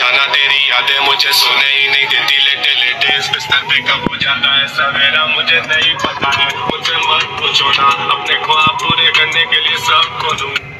जाना, तेरी यादें मुझे सोने ही नहीं देती। लेटे लेटे इस बिस्तर पे कब हो जाता है सवेरा मुझे नहीं पता है। मुझे मत पूछो ना, अपने ख्वाब पूरे करने के लिए सब खो दूं।